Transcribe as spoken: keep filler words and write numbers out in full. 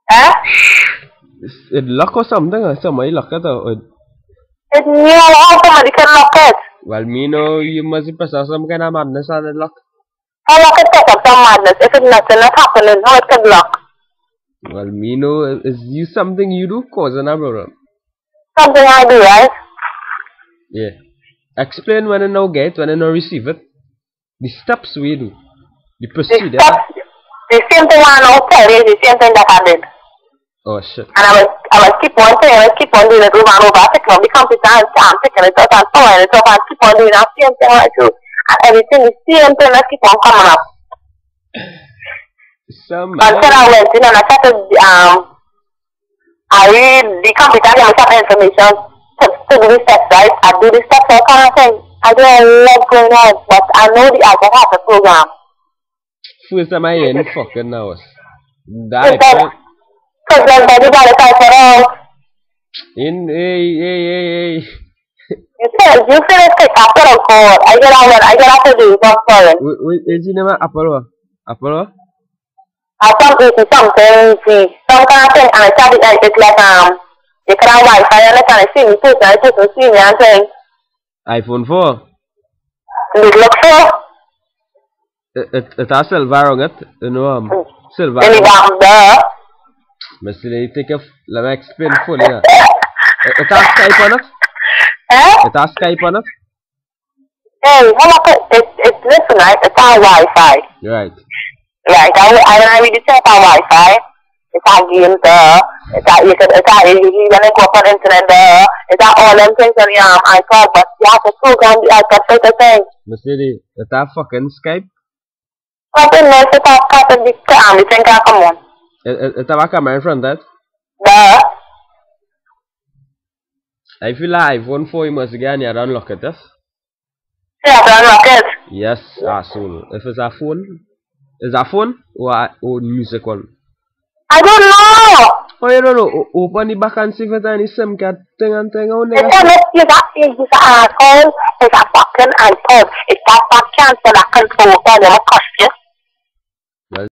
Huh? It lock or something or somebody lock it or It's new, how somebody can lock it? well me know you must possess some kind of madness on the lock. How lock it take up some madness? If it's nothing that's happening, how it can lock? Well me know is you something you do causing a problem. Something I do, right? Yeah. Explain when I now get, when I now receive it. The steps we do. The The procedure. steps, the same thing I now tell you is the same thing that I did. Oh shit. And I was, I was keep on saying, I was keep on doing it over and over, picking up the computer and I'm picking it up and throwing it up and keep on doing that same thing I do. And everything, the same thing that keep on coming up. Some Until I went in and I started, um, I read the computer, give me some information to, to do the steps, right? I do the steps, all kind of thing. I don't know what's going on, but I know the alpha has a program. first time I hear any fucking now. That Because because then everybody type it out. in hey hey hey hey. You said, you finish it after the call. I get out I get out to do some story. Wait, wait, is it name Apollo? Apollo? I some easy something, see, some kind of thing, and I tell it like it's like, um, you can have Wi-Fi and I can see me, too, and I just see me and saying, iPhone four. it looks so, It, it, it has silver on it, you know, um, silver. in the bottom there. Mister Lee, take a, let me explain fully. Yeah. It, it has Skype on it? Eh? It has Skype on it? Hey, well, look, it, it, it's listen, right, it's on Wi-Fi. Right. Right, I, I, I really check on Wi-Fi. It's on games there. It's on, you can, it's on, you, you when you go up on the internet there. It's on all them things on the um, iPad, but you have to program the iPad for the thing. Mister Lee, it has fucking Skype? Something nice, it's on part of the, um, the thing can come on. It, it, it have a camera in front of that? There. I feel like iPhone four you must get and you unlock it, yes? You have to unlock it. Yes, asshole. If it's a phone, is a phone or a or music one? I don't know. Oh, you don't know. O open the back and see if it's any SIM card thing and thing on It's there. a mess, you got, it's an asshole. It's a fucking iPod. It's that fucking cancel that control, and it'll cost you.